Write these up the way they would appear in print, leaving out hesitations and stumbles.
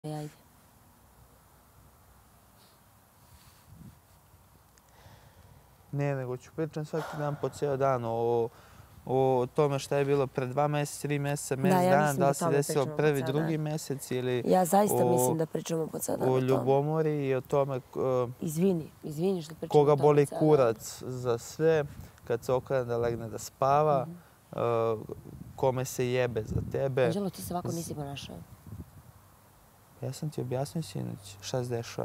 Ajde. Ne, nego ću pričam svaki dan po cijel dan o tome šta je bilo pre 2 mjeseca, 3 mjeseca, mjesec dana, da li se desilo prvi, drugi mjesec ili Ja zaista mislim da pričamo po cijel dan o o tome. ljubomori i o tome Izvini što pričamo koga o tome boli cijel dan. kurac za sve, kad se okrene da legne da spava, kome se jebe za tebe. Anđelo, ti se ovako nisi ponašao. Ja sam ti objasnio sinoć šta se dešava.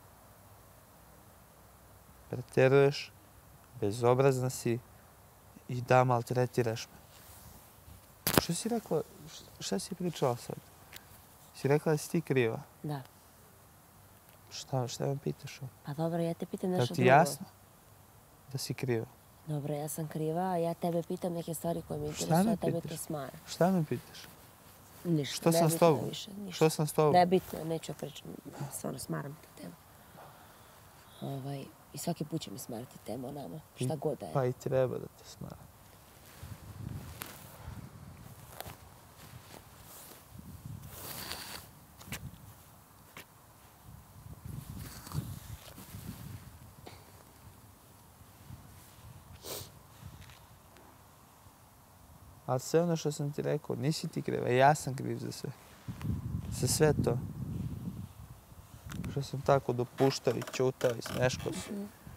Preteruješ, bezobrazna si i da maltretiraš me. Što si rekla, šta si pričala sad? Si rekla da si ti kriva? Da. Šta me pitaš? Pa dobro, ja te pitam Je nešto li ti drugo. jasno da si kriva? Dobro, ja sam kriva, a ja tebe pitam neke stvari koje me Šta interesuju, me a tebe pitaš? to smara. Šta me pitaš? Ništa, Što sam s nebitno tobom? više, ništa. Što sam s tobom? Nebitno, neću pričam, stvarno smaram te temu. I svaki put će mi smarati temu o nama, šta god da je. Pa i treba da te smara. Ali sve ono što sam ti rekao, nisi ti kriva, ja sam kriv za sve. Za sve to. Što sam tako dopuštao i ćutao i smeškao se.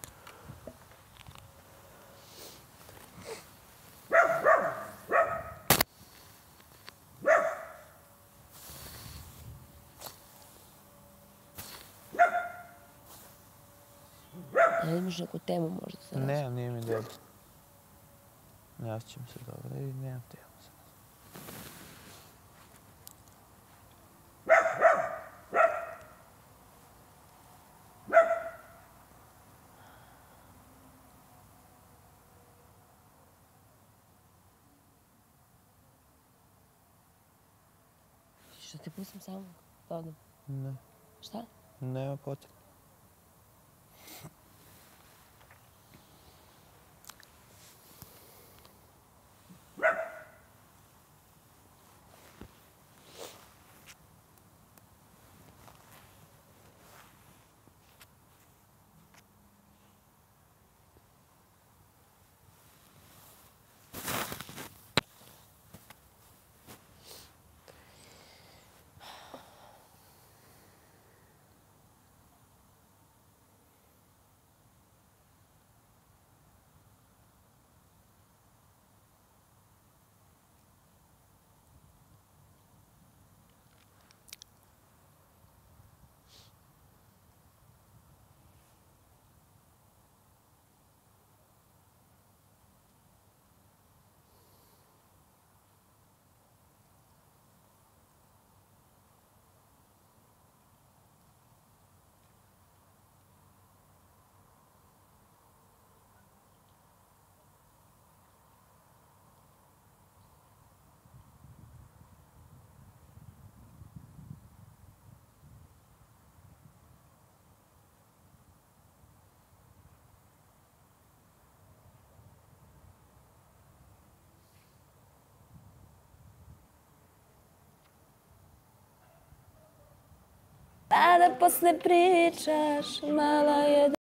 Ja imaš neku temu možda za nas. Ne, nije mi dobro. Ne osjećam se dobro i nemam temu za nas. Što te pustim samo? Dobro. Ne, Šta? nema potrebe. Pa da posle pričaš, mala je